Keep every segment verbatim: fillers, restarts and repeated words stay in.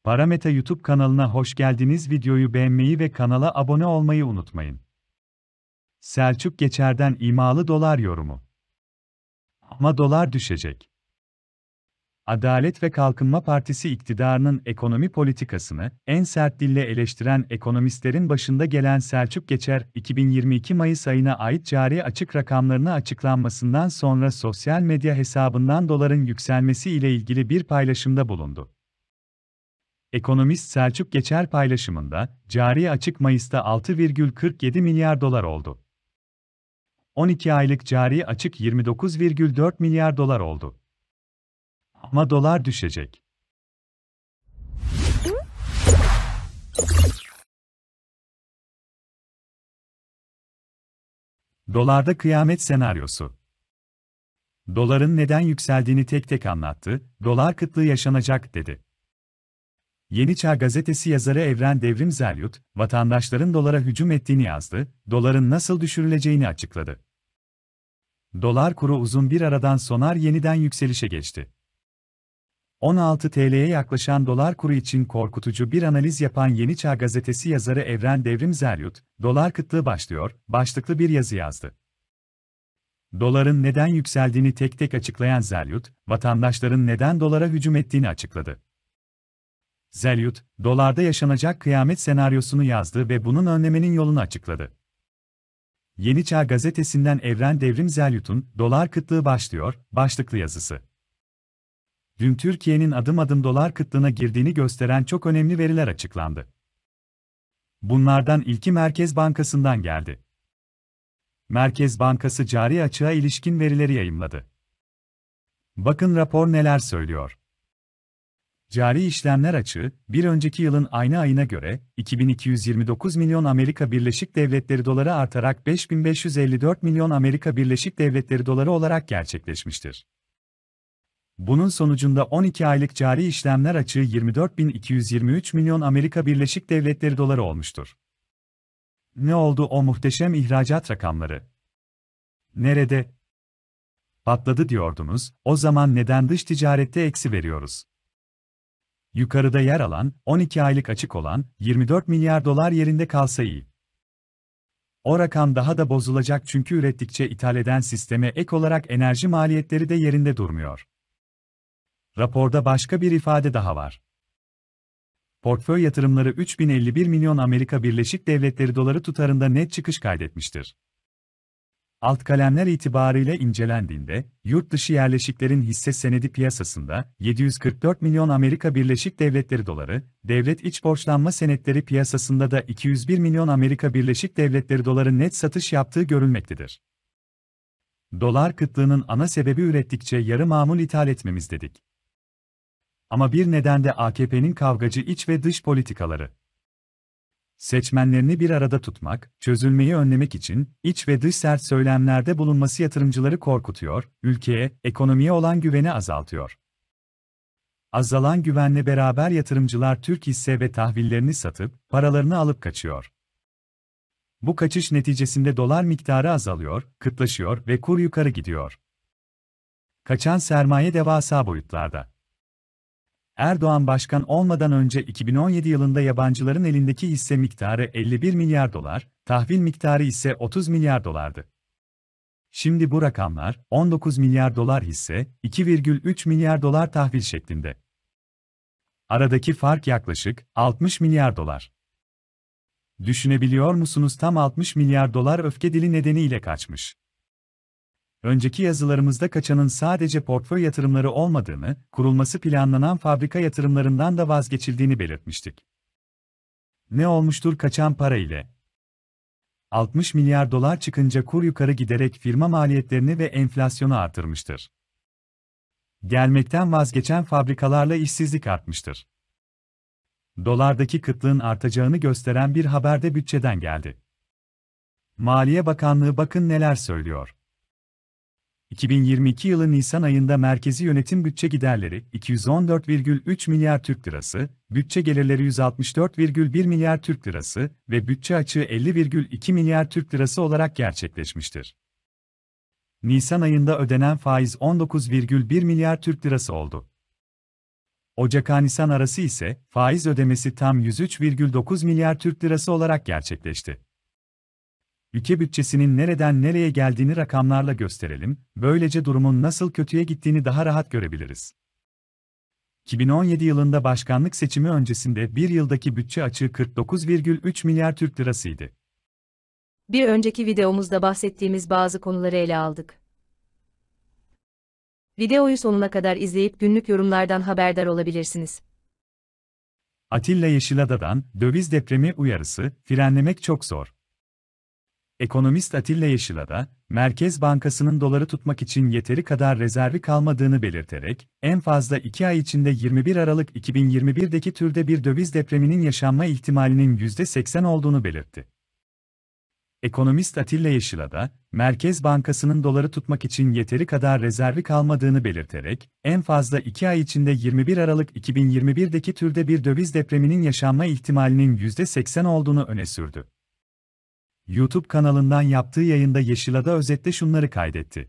Parameta YouTube kanalına hoş geldiniz. Videoyu beğenmeyi ve kanala abone olmayı unutmayın. Selçuk Geçer'den imalı dolar yorumu. Ama dolar düşecek. Adalet ve Kalkınma Partisi iktidarının ekonomi politikasını en sert dille eleştiren ekonomistlerin başında gelen Selçuk Geçer, iki bin yirmi iki Mayıs ayına ait cari açık rakamlarını açıklanmasından sonra sosyal medya hesabından doların yükselmesi ile ilgili bir paylaşımda bulundu. Ekonomist Selçuk Geçer paylaşımında, cari açık Mayıs'ta altı virgül kırk yedi milyar dolar oldu. on iki aylık cari açık yirmi dokuz virgül dört milyar dolar oldu. Ama dolar düşecek. Dolarda kıyamet senaryosu. Doların neden yükseldiğini tek tek anlattı, dolar kıtlığı yaşanacak dedi. Yeni Çağ Gazetesi yazarı Evren Devrim Zelyut, vatandaşların dolara hücum ettiğini yazdı, doların nasıl düşürüleceğini açıkladı. Dolar kuru uzun bir aradan sonra yeniden yükselişe geçti. on altı T L'ye yaklaşan dolar kuru için korkutucu bir analiz yapan Yeni Çağ Gazetesi yazarı Evren Devrim Zelyut, dolar kıtlığı başlıyor, başlıklı bir yazı yazdı. Doların neden yükseldiğini tek tek açıklayan Zelyut, vatandaşların neden dolara hücum ettiğini açıkladı. Zelyut, dolarda yaşanacak kıyamet senaryosunu yazdı ve bunun önlemenin yolunu açıkladı. Yeni Çağ Gazetesi'nden Evren Devrim Zelyut'un "Dolar kıtlığı başlıyor" başlıklı yazısı. Dün Türkiye'nin adım adım dolar kıtlığına girdiğini gösteren çok önemli veriler açıklandı. Bunlardan ilki Merkez Bankası'ndan geldi. Merkez Bankası cari açığa ilişkin verileri yayımladı. Bakın rapor neler söylüyor. Cari işlemler açığı, bir önceki yılın aynı ayına göre iki bin iki yüz yirmi dokuz milyon Amerika Birleşik Devletleri doları artarak beş bin beş yüz elli dört milyon Amerika Birleşik Devletleri doları olarak gerçekleşmiştir. Bunun sonucunda on iki aylık cari işlemler açığı yirmi dört bin iki yüz yirmi üç milyon Amerika Birleşik Devletleri doları olmuştur. Ne oldu o muhteşem ihracat rakamları? Nerede? Patladı diyordunuz, o zaman neden dış ticarette eksi veriyoruz? Yukarıda yer alan, on iki aylık açık olan, yirmi dört milyar dolar yerinde kalsa iyi. O rakam daha da bozulacak çünkü ürettikçe ithal eden sisteme ek olarak enerji maliyetleri de yerinde durmuyor. Raporda başka bir ifade daha var. Portföy yatırımları üç bin elli bir milyon Amerika Birleşik Devletleri doları tutarında net çıkış kaydetmiştir. Alt kalemler itibarıyla incelendiğinde, yurt dışı yerleşiklerin hisse senedi piyasasında yedi yüz kırk dört milyon Amerika Birleşik Devletleri doları, devlet iç borçlanma senetleri piyasasında da iki yüz bir milyon Amerika Birleşik Devletleri doları net satış yaptığı görülmektedir. Dolar kıtlığının ana sebebi ürettikçe yarı mamul ithal etmemiz dedik. Ama bir neden de A K P'nin kavgacı iç ve dış politikaları. Seçmenlerini bir arada tutmak, çözülmeyi önlemek için iç ve dış sert söylemlerde bulunması yatırımcıları korkutuyor, ülkeye, ekonomiye olan güveni azaltıyor. Azalan güvenle beraber yatırımcılar Türk hisse ve tahvillerini satıp paralarını alıp kaçıyor. Bu kaçış neticesinde dolar miktarı azalıyor, kıtlaşıyor ve kur yukarı gidiyor. Kaçan sermaye devasa boyutlarda. Erdoğan başkan olmadan önce iki bin on yedi yılında yabancıların elindeki hisse miktarı elli bir milyar dolar, tahvil miktarı ise otuz milyar dolardı. Şimdi bu rakamlar on dokuz milyar dolar hisse, iki virgül üç milyar dolar tahvil şeklinde. Aradaki fark yaklaşık altmış milyar dolar. Düşünebiliyor musunuz, tam altmış milyar dolar öfke dili nedeniyle kaçmış. Önceki yazılarımızda kaçanın sadece portföy yatırımları olmadığını, kurulması planlanan fabrika yatırımlarından da vazgeçildiğini belirtmiştik. Ne olmuştur kaçan para ile? altmış milyar dolar çıkınca kur yukarı giderek firma maliyetlerini ve enflasyonu artırmıştır. Gelmekten vazgeçen fabrikalarla işsizlik artmıştır. Dolardaki kıtlığın artacağını gösteren bir haber de bütçeden geldi. Maliye Bakanlığı bakın neler söylüyor. iki bin yirmi iki yılı Nisan ayında merkezi yönetim bütçe giderleri iki yüz on dört virgül üç milyar Türk lirası, bütçe gelirleri yüz altmış dört virgül bir milyar Türk lirası ve bütçe açığı elli virgül iki milyar Türk lirası olarak gerçekleşmiştir. Nisan ayında ödenen faiz on dokuz virgül bir milyar Türk lirası oldu. Ocak-Nisan arası ise faiz ödemesi tam yüz üç virgül dokuz milyar Türk lirası olarak gerçekleşti. Ülke bütçesinin nereden nereye geldiğini rakamlarla gösterelim, böylece durumun nasıl kötüye gittiğini daha rahat görebiliriz. iki bin on yedi yılında başkanlık seçimi öncesinde bir yıldaki bütçe açığı kırk dokuz virgül üç milyar Türk lirasıydı. Bir önceki videomuzda bahsettiğimiz bazı konuları ele aldık. Videoyu sonuna kadar izleyip günlük yorumlardan haberdar olabilirsiniz. Atilla Yeşilada'dan, döviz depremi uyarısı, frenlemek çok zor. Ekonomist Atilla Yeşilada, Merkez Bankası'nın doları tutmak için yeteri kadar rezervi kalmadığını belirterek, en fazla iki ay içinde yirmi bir Aralık iki bin yirmi bir'deki türde bir döviz depreminin yaşanma ihtimalinin yüzde seksen olduğunu belirtti. Ekonomist Atilla Yeşilada, Merkez Bankası'nın doları tutmak için yeteri kadar rezervi kalmadığını belirterek, en fazla iki ay içinde yirmi bir Aralık iki bin yirmi bir'deki türde bir döviz depreminin yaşanma ihtimalinin yüzde seksen olduğunu öne sürdü. YouTube kanalından yaptığı yayında Yeşilada özetle şunları kaydetti.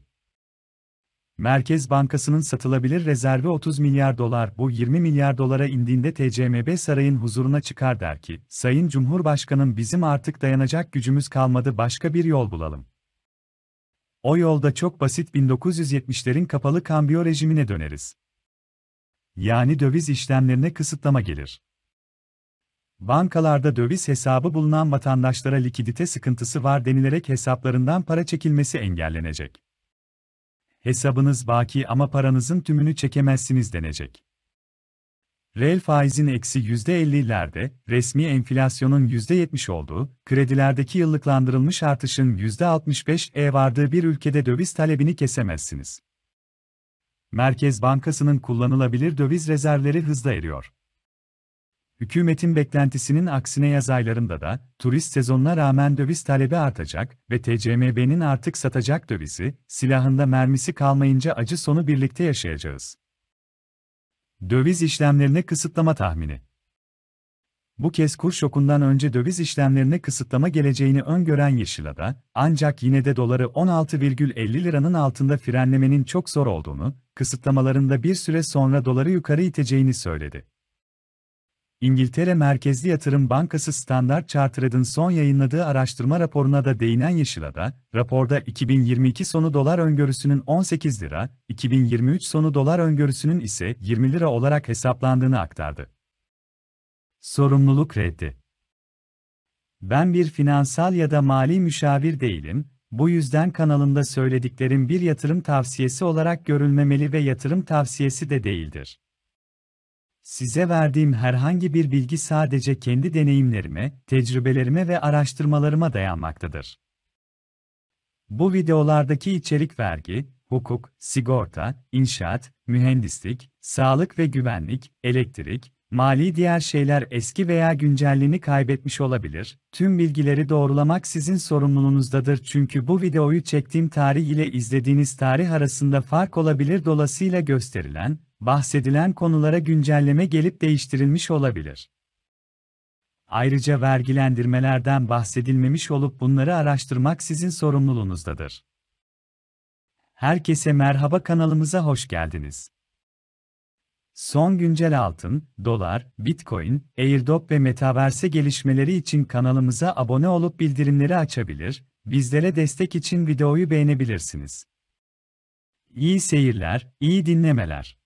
Merkez Bankası'nın satılabilir rezervi otuz milyar dolar, bu yirmi milyar dolara indiğinde T C M B sarayın huzuruna çıkar der ki, Sayın Cumhurbaşkanım bizim artık dayanacak gücümüz kalmadı, başka bir yol bulalım. O yolda çok basit, bin dokuz yüz yetmişlerin kapalı kambiyo rejimine döneriz. Yani döviz işlemlerine kısıtlama gelir. Bankalarda döviz hesabı bulunan vatandaşlara likidite sıkıntısı var denilerek hesaplarından para çekilmesi engellenecek. Hesabınız baki ama paranızın tümünü çekemezsiniz denecek. Reel faizin eksi yüzde elli'lerde, resmi enflasyonun yüzde yetmiş olduğu, kredilerdeki yıllıklandırılmış artışın yüzde altmış beş'e vardığı bir ülkede döviz talebini kesemezsiniz. Merkez Bankası'nın kullanılabilir döviz rezervleri hızla eriyor. Hükümetin beklentisinin aksine yaz aylarında da, turist sezonuna rağmen döviz talebi artacak ve T C M B'nin artık satacak dövizi, silahında mermisi kalmayınca acı sonu birlikte yaşayacağız. Döviz işlemlerine kısıtlama tahmini. Bu kez kur şokundan önce döviz işlemlerine kısıtlama geleceğini öngören Yeşilada, ancak yine de doları on altı virgül elli liranın altında frenlemenin çok zor olduğunu, kısıtlamaların da bir süre sonra doları yukarı iteceğini söyledi. İngiltere merkezli yatırım bankası Standard Chartered'ın son yayınladığı araştırma raporuna da değinen Yeşilada, raporda iki bin yirmi iki sonu dolar öngörüsünün on sekiz lira, iki bin yirmi üç sonu dolar öngörüsünün ise yirmi lira olarak hesaplandığını aktardı. Sorumluluk reddi. Ben bir finansal ya da mali müşavir değilim, bu yüzden kanalımda söylediklerim bir yatırım tavsiyesi olarak görülmemeli ve yatırım tavsiyesi de değildir. Size verdiğim herhangi bir bilgi sadece kendi deneyimlerime, tecrübelerime ve araştırmalarıma dayanmaktadır. Bu videolardaki içerik vergi, hukuk, sigorta, inşaat, mühendislik, sağlık ve güvenlik, elektrik, mali diğer şeyler eski veya güncelliğini kaybetmiş olabilir. Tüm bilgileri doğrulamak sizin sorumluluğunuzdadır çünkü bu videoyu çektiğim tarih ile izlediğiniz tarih arasında fark olabilir, dolayısıyla gösterilen, bahsedilen konulara güncelleme gelip değiştirilmiş olabilir. Ayrıca vergilendirmelerden bahsedilmemiş olup bunları araştırmak sizin sorumluluğunuzdadır. Herkese merhaba, kanalımıza hoş geldiniz. Son güncel altın, dolar, Bitcoin, Airdrop ve Metaverse gelişmeleri için kanalımıza abone olup bildirimleri açabilir, bizlere destek için videoyu beğenebilirsiniz. İyi seyirler, iyi dinlemeler.